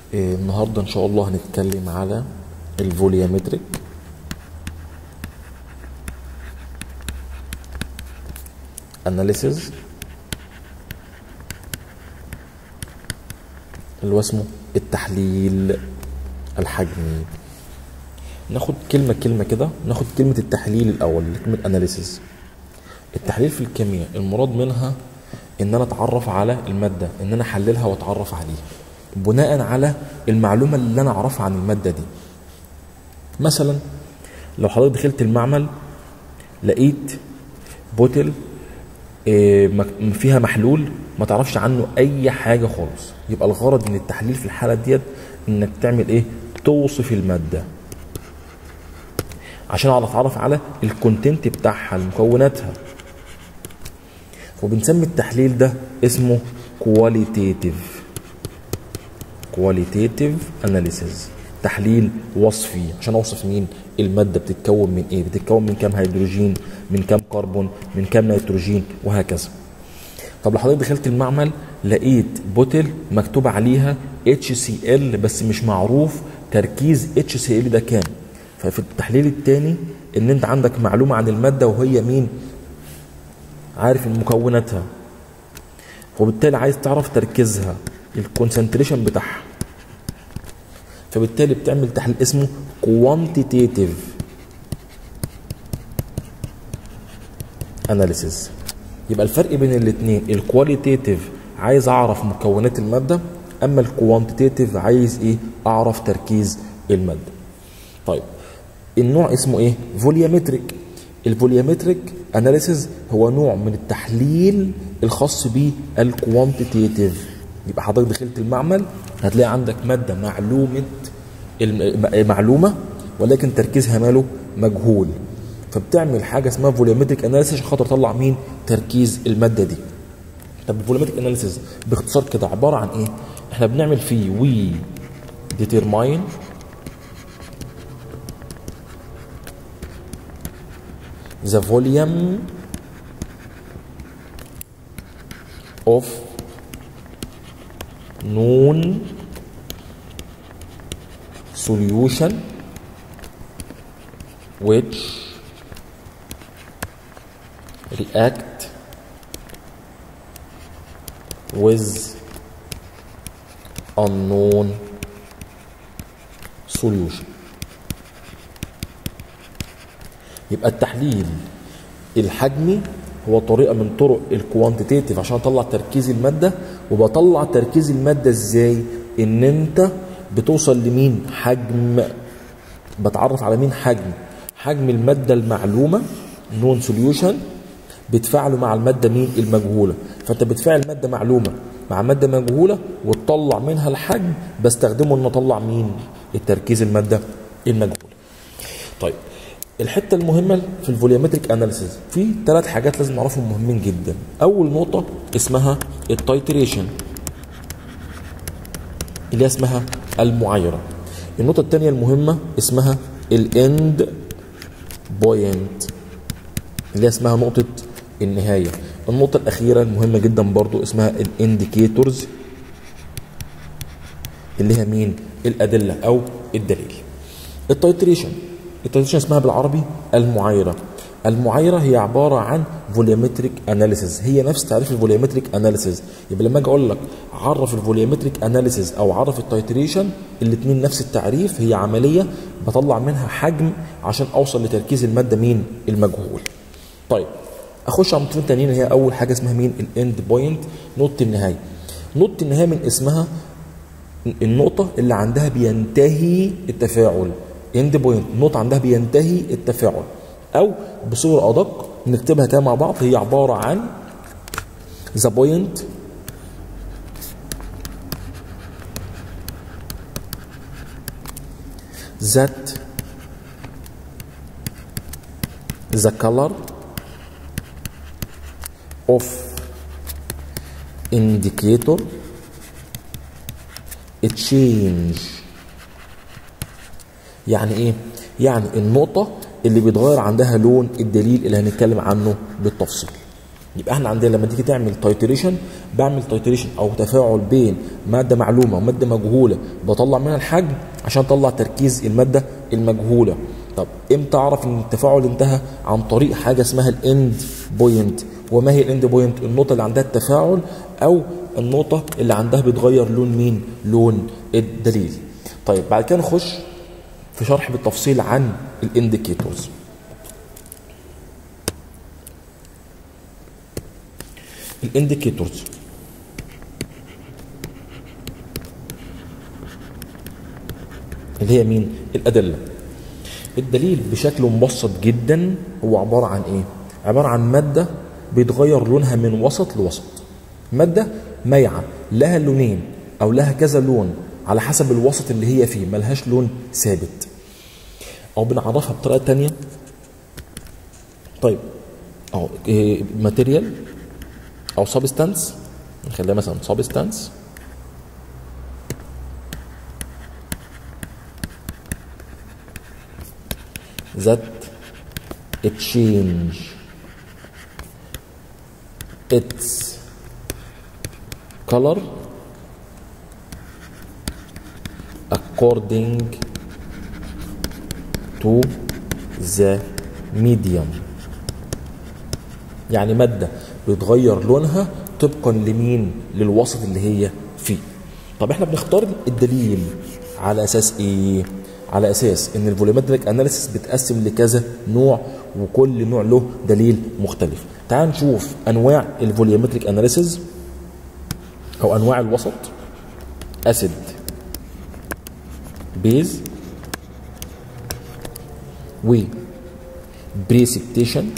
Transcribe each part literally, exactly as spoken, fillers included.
إيه النهارده ان شاء الله هنتكلم على الفوليومتريك اناليسيز اللي هو اسمه التحليل الحجمي. ناخد كلمه كلمه كده. ناخد كلمه التحليل الاول، كلمه اناليسيز. التحليل في الكيمياء المراد منها ان انا اتعرف على الماده، ان انا احللها واتعرف عليها بناء على المعلومه اللي انا اعرفها عن الماده دي. مثلا لو حضرتك دخلت المعمل لقيت بوتل فيها محلول ما تعرفش عنه اي حاجه خالص، يبقى الغرض من التحليل في الحاله ديت انك تعمل ايه؟ توصف الماده عشان اعرف اتعرف على الكونتنت بتاعها، مكوناتها. وبنسمي التحليل ده اسمه كواليتيتيف كواليتيتيف اناليسيز، تحليل وصفي عشان اوصف مين؟ الماده بتتكون من ايه؟ بتتكون من كام هيدروجين، من كام كربون، من كام نيتروجين، وهكذا. طب لو حضرتك دخلت المعمل لقيت بوتل مكتوب عليها اتش سي ال بس مش معروف تركيز اتش سي ال ده كام. ففي التحليل الثاني ان انت عندك معلومه عن الماده وهي مين؟ عارف مكوناتها، وبالتالي عايز تعرف تركيزها، الكونسنتريشن بتاعها. فبالتالي بتعمل تحليل اسمه كوانتيتيف اناليسيز. يبقى الفرق بين الاثنين، الكواليتيتيف عايز اعرف مكونات الماده، اما الكوانتيتيف عايز ايه؟ اعرف تركيز الماده. طيب النوع اسمه ايه؟ فوليومتريك. الفوليومتريك اناليسيز هو نوع من التحليل الخاص بالكوانتيتيف. يبقى حضرتك دخلت المعمل هتلاقي عندك ماده معلومه معلومه ولكن تركيزها ماله؟ مجهول. فبتعمل حاجه اسمها فوليومتريك اناليسيز عشان خاطر تطلع مين؟ تركيز الماده دي. طب الفوليومتريك اناليسيز باختصار كده عباره عن ايه؟ احنا بنعمل فيه وي ديترماين the volume of known solution which react with unknown solution. يبقى التحليل الحجمي هو طريقه من طرق الكوانتيتيف عشان اطلع تركيز الماده. وبطلع تركيز الماده ازاي؟ ان انت بتوصل لمين؟ حجم. بتعرف على مين؟ حجم. حجم الماده المعلومه نون سوليوشن بتفاعله مع الماده مين؟ المجهوله. فانت بتفاعل ماده معلومه مع ماده مجهوله وتطلع منها الحجم، بستخدمه ان اطلع مين؟ التركيز الماده المجهوله. طيب الحته المهمه في الفوليومتريك اناليسيز في ثلاث حاجات لازم نعرفهم مهمين جدا. اول نقطه اسمها التايتريشن اللي اسمها المعايره. النقطه الثانيه المهمه اسمها الاند بوينت اللي اسمها نقطه النهايه. النقطه الاخيره المهمه جدا برضو اسمها الانديكيتورز اللي هي مين؟ الادله او الدليل. التايتريشن التايتريشن اسمها بالعربي المعايره. المعايره هي عباره عن فوليومتريك اناليسيز، هي نفس تعريف الفوليومتريك اناليسيز. يبقى لما اجي اقول لك عرف الفوليومتريك اناليسيز او عرف التايتريشن، الاثنين نفس التعريف، هي عمليه بطلع منها حجم عشان اوصل لتركيز الماده مين؟ المجهول. طيب اخش على نقطتين تانيين، هي اول حاجه اسمها مين؟ الاند بوينت، نقطه النهايه. نقطه النهايه من اسمها النقطه اللي عندها بينتهي التفاعل. اند بوينت، نقطه عندها بينتهي التفاعل، او بصوره ادق نكتبها كده مع بعض، هي عباره عن the point that the color of indicator change. يعني ايه؟ يعني النقطة اللي بيتغير عندها لون الدليل اللي هنتكلم عنه بالتفصيل. يبقى احنا عندنا لما تيجي تعمل تايتريشن، بعمل تايتريشن او تفاعل بين ماده معلومه وماده مجهوله، بطلع منها الحجم عشان اطلع تركيز الماده المجهوله. طب امتى اعرف ان التفاعل انتهى؟ عن طريق حاجه اسمها الاند بوينت. وما هي الاند بوينت؟ النقطه اللي عندها التفاعل او النقطه اللي عندها بتغير لون مين؟ لون الدليل. طيب بعد كده نخش في شرح بالتفصيل عن الانديكيتورز. الانديكيتورز اللي هي مين؟ الادله. الدليل بشكل مبسط جدا هو عباره عن ايه؟ عباره عن ماده بيتغير لونها من وسط لوسط. ماده مايعه لها لونين او لها كذا لون على حسب الوسط اللي هي فيه، ملهاش لون ثابت. او بنعرفها بطريقه ثانيه. طيب او ماتيريال او سبستانس، نخليها مثلا سبستانس that change its color according to the medium. يعني مادة بيتغير لونها طبقا لمين؟ للوسط اللي هي فيه. طب احنا بنختار الدليل على اساس ايه؟ على اساس ان الفوليومتريك اناليسيس بتقسم لكذا نوع وكل نوع له دليل مختلف. تعال نشوف انواع الفوليومتريك اناليسيس او انواع الوسط. اسيد، بيز، و بريسبتيشن،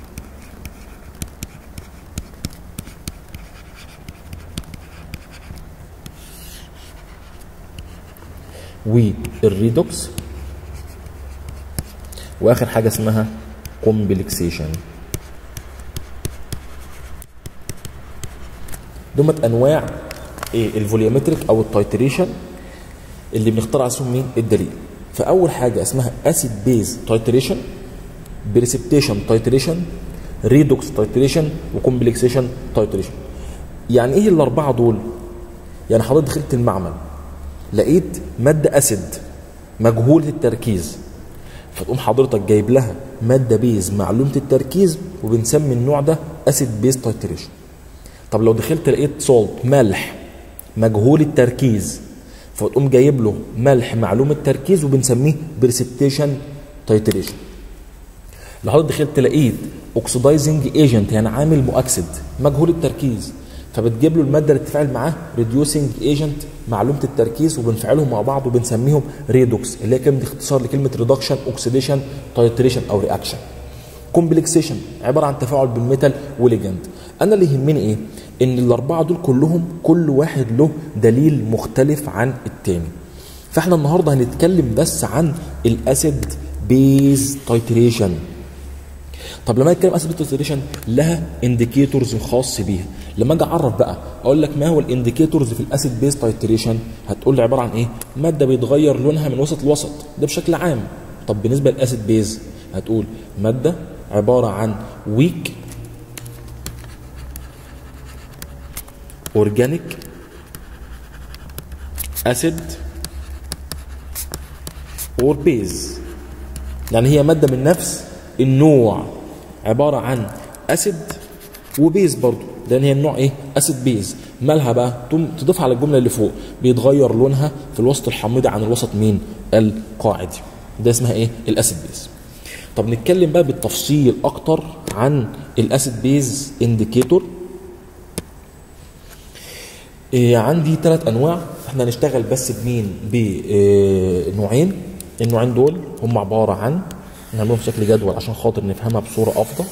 والريدوكس، واخر حاجه اسمها كومبلكسيشن. دول انواع ايه؟ الفوليومتريك او التايتريشن اللي بنختار على اسمهم مين؟ الدليل. فاول حاجه اسمها اسيد بيز تايتريشن، بريسبتيشن تايتريشن، ريدوكس تايتريشن، وكومبلكسيشن تايتريشن. يعني ايه الاربعه دول؟ يعني حضرتك دخلت المعمل لقيت ماده اسيد مجهوله التركيز، فتقوم حضرتك جايب لها ماده بيز معلومه التركيز وبنسمي النوع ده اسيد بيز تايتريشن. طب لو دخلت لقيت سولت ملح مجهول التركيز، فتقوم جايب له ملح معلوم التركيز وبنسميه بريسبتيشن تايتريشن. لو حضرتك دخلت لقيت اوكسيدايزنج ايجنت يعني عامل مؤكسد مجهول التركيز، فبتجيب له الماده اللي بتتفاعل معاه ريديوسنج ايجنت معلومه التركيز وبنفعلهم مع بعض وبنسميهم ريدوكس، اللي هي كلمه اختصار لكلمه ريدكشن اوكسيديشن تايتريشن او رياكشن. كومبلكسيشن عباره عن تفاعل بالميتال وليجند. انا اللي يهمني ايه؟ ان الاربعه دول كلهم كل واحد له دليل مختلف عن التاني. فاحنا النهارده هنتكلم بس عن الاسيد بيز تايتريشن. طب لما اتكلم اسيد تايتريشن لها انديكيتورز خاص بيها. لما اجي اعرف بقى اقول لك ما هو الانديكيتورز في الاسيد بيز تايتريشن، هتقول لي عباره عن ايه؟ ماده بيتغير لونها من وسط لوسط، ده بشكل عام. طب بالنسبه للاسيد بيز هتقول ماده عباره عن ويك اورجانيك اسيد اور بيز، يعني هي ماده من نفس النوع عباره عن اسيد وبيز برضو، لان هي النوع ايه؟ اسيد بيز. مالها بقى؟ تضيفها على الجمله اللي فوق، بيتغير لونها في الوسط الحامضي عن الوسط مين؟ القاعدي. ده اسمها ايه؟ الاسيد بيز. طب نتكلم بقى بالتفصيل اكتر عن الاسيد بيز انديكيتور. إيه عندي ثلاث انواع، احنا هنشتغل بس بمين؟ بنوعين. إيه النوعين دول هم عباره عن، نعملهم بشكل جدول عشان خاطر نفهمها بصوره افضل.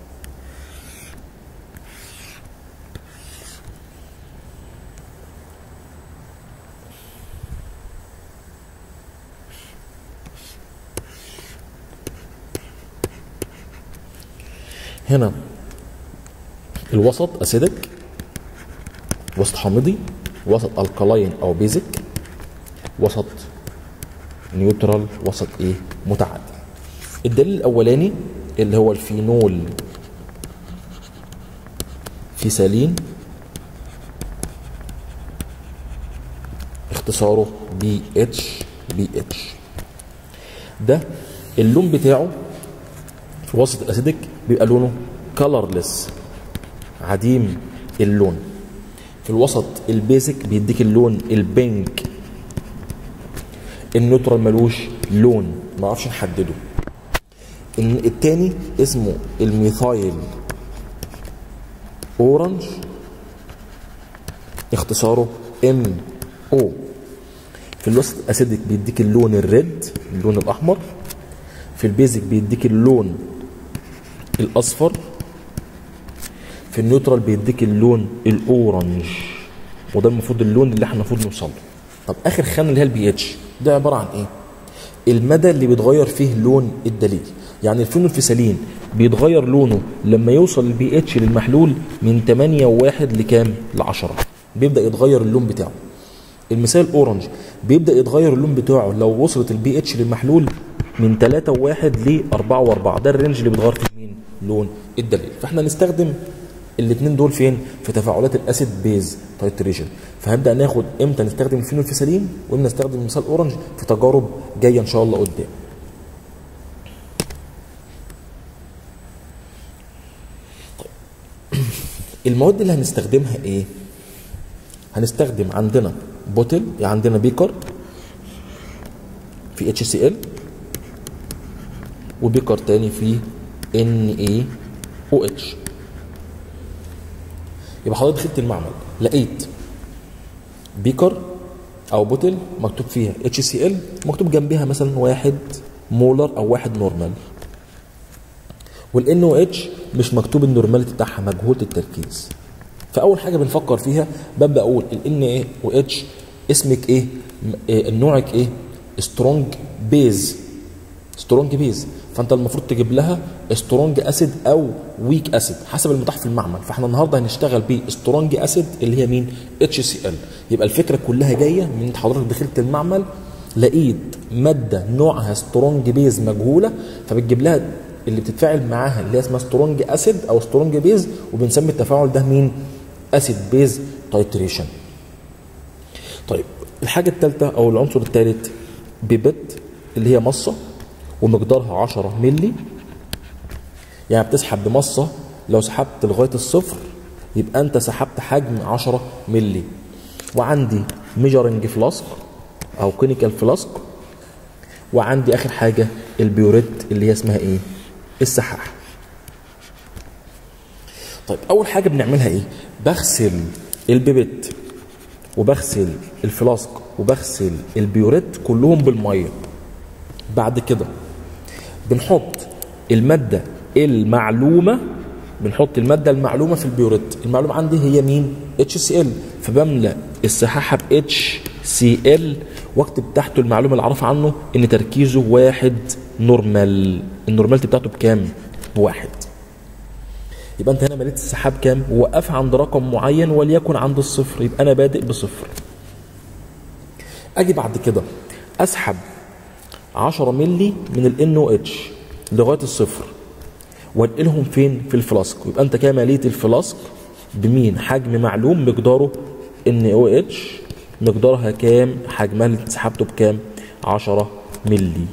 هنا الوسط اسيدك، وسط حامضي، وسط الكالاين او بيزك، وسط نيوترال، وسط ايه؟ متعادل. الدليل الاولاني اللي هو الفينول فيسالين اختصاره بي اتش بي اتش. ده اللون بتاعه في وسط الاسيدك بيبقى لونه كلرلس عديم اللون. في الوسط البيزك بيديك اللون البينك. النيوترال ملوش لون ما نعرفش نحدده. التاني اسمه الميثايل اورنج اختصاره ام او. في الوسط الاسيدك بيديك اللون الريد اللون الاحمر. في البيزك بيديك اللون الاصفر. في النيوترال بيديك اللون الاورنج، وده المفروض اللون اللي احنا المفروض نوصل له. طب اخر خانه اللي هي البي اتش ده عباره عن ايه؟ المدى اللي بيتغير فيه لون الدليل. يعني الفينولفيسالين بيتغير لونه لما يوصل البي اتش للمحلول من ثمانية وواحد لكام؟ ل عشرة، بيبدا يتغير اللون بتاعه. المثال اورنج بيبدا يتغير اللون بتاعه لو وصلت البي اتش للمحلول من ثلاثة وواحد ل أربعة وأربعة. ده الرينج اللي بيتغير فيه مين؟ لون الدليل. فاحنا نستخدم الاثنين دول فين؟ في تفاعلات الاسيد بيز تايتريشن. فهنبدا ناخد امتى نستخدم الفينولفيسالين وامتى نستخدم مثال اورنج في تجارب جايه ان شاء الله قدام. طيب. المواد اللي هنستخدمها ايه؟ هنستخدم عندنا بوتل، يعني عندنا بيكر في اتش سي ال وبيكر تاني في ان اي او اتش. يبقى حضرتك دخلت المعمل لقيت بيكر او بوتل مكتوب فيها اتش سي ال، مكتوب جنبها مثلا واحد مولر او واحد نورمال، والان او اتش مش مكتوب النورماليتي بتاعها، مجهول التركيز. فاول حاجه بنفكر فيها ببدا اقول الان اي او اتش اسمك ايه؟ نوعك ايه؟ سترونج بيز. سترونج بيز، فانت المفروض تجيب لها سترونج اسيد او ويك اسيد حسب المتاح في المعمل. فاحنا النهارده هنشتغل بسترونج اسيد اللي هي مين؟ اتش سي ال. يبقى الفكره كلها جايه من حضرتك دخلت المعمل لقيت ماده نوعها سترونج بيز مجهوله، فبتجيب لها اللي بتتفاعل معاها اللي هي اسمها سترونج اسيد او سترونج بيز، وبنسمي التفاعل ده مين؟ اسيد بيز تايتريشن. طيب الحاجه الثالثه او العنصر الثالث بيبت اللي هي مصه ومقدارها عشرة مللي. يعني بتسحب بمصه لو سحبت لغايه الصفر يبقى انت سحبت حجم عشرة مللي. وعندي ميجرنج فلاسك او كيميكال فلاسك. وعندي اخر حاجه البيوريت اللي هي اسمها ايه؟ السحاح. طيب اول حاجه بنعملها ايه؟ بغسل البيبت وبغسل الفلاسك وبغسل البيوريت كلهم بالميه. بعد كده بنحط الماده المعلومه بنحط الماده المعلومه في البيوريت. المعلومه عندي هي مين؟ اتش سي ال. فبملى السحاحه ب اتش سي ال واكتب تحته المعلومه اللي اعرف عنه ان تركيزه واحد نورمال. النورمالتي بتاعته بكام؟ بواحد. يبقى انت هنا مليت السحاب كام؟ ووقفها عند رقم معين وليكن عند الصفر، يبقى انا بادئ بصفر. اجي بعد كده اسحب عشرة مللي من ال او اتش لغايه الصفر وانقلهم فين؟ في الفلاسك. يبقى انت كده مليت الفلاسك بمين؟ حجم معلوم مقداره ان او اتش مقدارها كام؟ حجمها اللي سحبته بكام؟ عشرة مللي.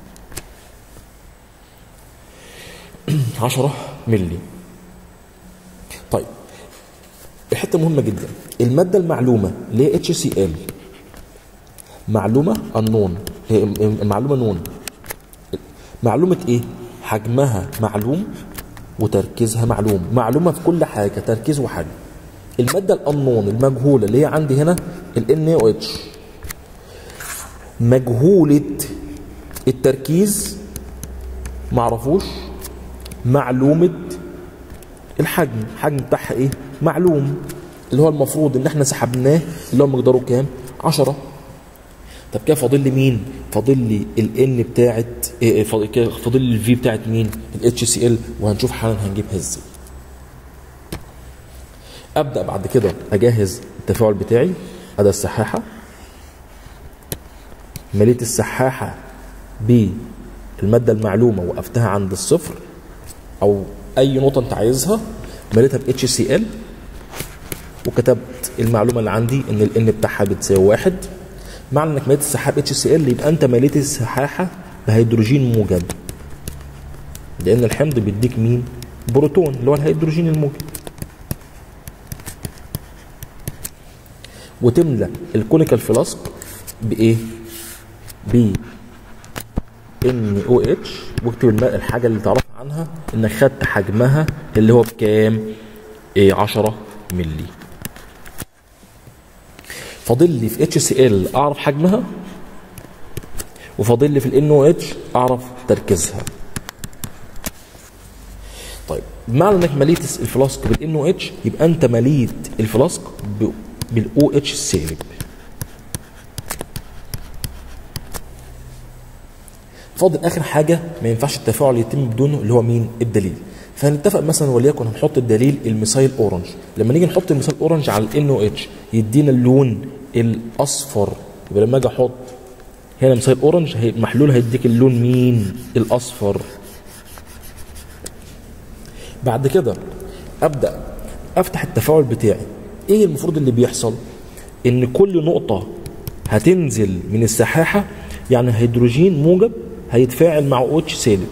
عشرة مللي. طيب الحته مهمه جدا، الماده المعلومه اللي هي اتش سي ال معلومه النون، هي معلومه نون. معلومه ايه؟ حجمها معلوم وتركيزها معلوم. معلومه في كل حاجه، تركيز وحجم. الماده الانون المجهوله اللي هي عندي هنا ال او اتش مجهوله التركيز، معرفوش معلومه الحجم. الحجم بتاعها ايه؟ معلوم، اللي هو المفروض ان احنا سحبناه اللي هو مقداره كام؟ عشرة. طب كده فاضل لي مين؟ فاضل لي الان بتاعت إيه؟ فاضل لي الفي بتاعت مين؟ الاتش سي ال، وهنشوف حالا هنجيبها ازاي. ابدا بعد كده اجهز التفاعل بتاعي. ادي السحاحه، مليت السحاحه بالماده المعلومه وقفتها عند الصفر او اي نقطه انت عايزها، مليتها ب اتش سي ال وكتبت المعلومه اللي عندي ان ال N بتاعها بتساوي واحد. معنى انك مليت السحاب اتش سي ال يبقى انت مليت السحاحه بهيدروجين موجب، لان الحمض بيديك مين؟ بروتون اللي هو الهيدروجين الموجب. وتملى الكونيكال فلاسك بايه؟ ب ان او اتش، واكتب الحاجه اللي تعرف عنها انك خدت حجمها اللي هو بكام؟ ايه عشرة مللي. فاضل لي في اتش سي ال اعرف حجمها، وفاضل لي في الان او اتش اعرف تركيزها. طيب بمعنى انك مليت الفلاسك بالان او اتش يبقى انت مليت الفلاسك بالاو اتش السالب. فاضل اخر حاجه ما ينفعش التفاعل يتم بدونه اللي هو مين؟ الدليل. فهنتفق مثلا وليكن هنحط الدليل الميثايل اورنج. لما نيجي نحط الميثايل اورنج على الان او اتش يدينا اللون الاصفر، يبقى لما اجي احط هنا ميثايل اورنج المحلول هيديك اللون مين؟ الاصفر. بعد كده ابدا افتح التفاعل بتاعي. ايه المفروض اللي بيحصل؟ ان كل نقطه هتنزل من السحاحه يعني هيدروجين موجب هيتفاعل مع او اتش سالب،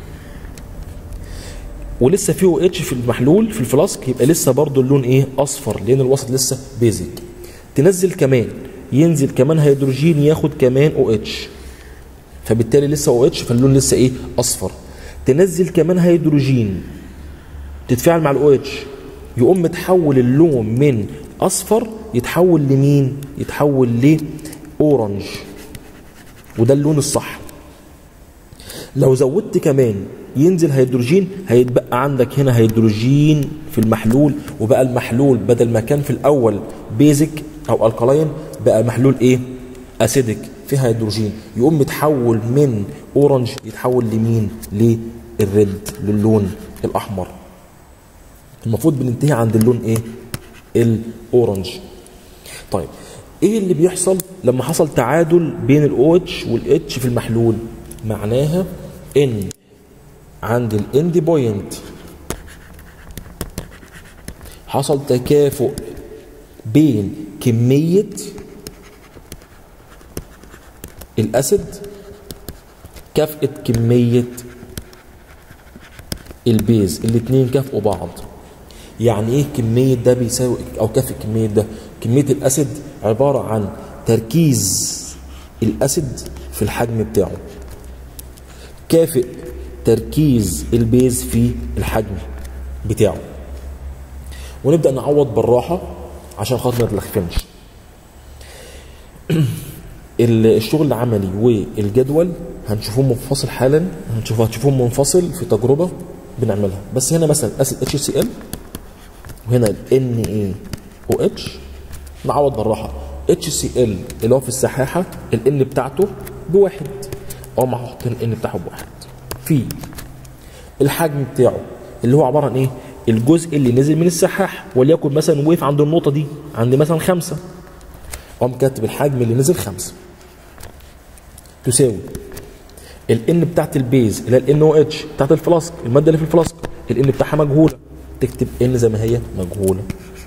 ولسه في او اتش في المحلول في الفلاسك، يبقى لسه برضو اللون ايه؟ اصفر، لان الوسط لسه بيزك. تنزل كمان ينزل كمان هيدروجين ياخد كمان او اتش، فبالتالي لسه او اتش فاللون لسه ايه؟ اصفر. تنزل كمان هيدروجين تتفاعل مع الاو اتش، يقوم متحول اللون من اصفر يتحول لمين؟ يتحول لاورنج، وده اللون الصح. لو زودت كمان ينزل هيدروجين هيتبقى عندك هنا هيدروجين في المحلول، وبقى المحلول بدل ما كان في الاول بيزك او الكالاين بقى محلول ايه؟ اسيدك فيه هيدروجين، يقوم متحول من اورنج يتحول لمين؟ للريد، للون الاحمر. المفروض بننتهي عند اللون ايه؟ الاورنج. طيب ايه اللي بيحصل لما حصل تعادل بين الاو اتش والاتش في المحلول؟ معناها ان عند الاند بوينت حصل تكافؤ بين كمية الاسيد كافئة كمية البيز، الاتنين كافئوا بعض. يعني ايه كمية ده بيساوي او كافئ كمية ده؟ كمية الاسيد عبارة عن تركيز الاسيد في الحجم بتاعه كافئ تركيز البيز في الحجم بتاعه. ونبدأ نعوض بالراحة عشان خاطر ما نتلخفنش. الشغل العملي والجدول هنشوفهم منفصل حالا، هنشوف هتشوفهم منفصل في تجربة بنعملها. بس هنا مثلا اسيد اتش سي ال وهنا ال ان اي او اتش. نعوض بالراحة. اتش سي ال اللي هو في السحاحة ال ان بتاعته بواحد، او ما هحط ال ان بتاعه بواحد. في الحجم بتاعه اللي هو عبارة عن ايه؟ الجزء اللي نزل من السحاح، وليكن مثلا وقف عند النقطة دي عند مثلا خمسة، قام كاتب الحجم اللي نزل خمسة تساوي ال ان بتاعت البيز اللي هي ال ان او اتش بتاعت الفلاسك، المادة اللي في الفلاسك ال ان بتاعها مجهولة، تكتب ان زي ما هي مجهولة،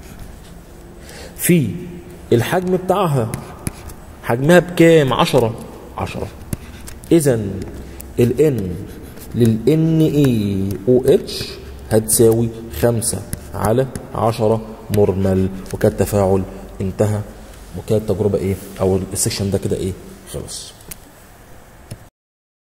في الحجم بتاعها حجمها بكام؟ عشرة عشرة. اذا ال ان لل ان اي او اتش هتساوي خمسة على عشرة نورمال. وكان التفاعل انتهى، وكانت التجربة ايه او السكشن ده كده ايه؟ خلص.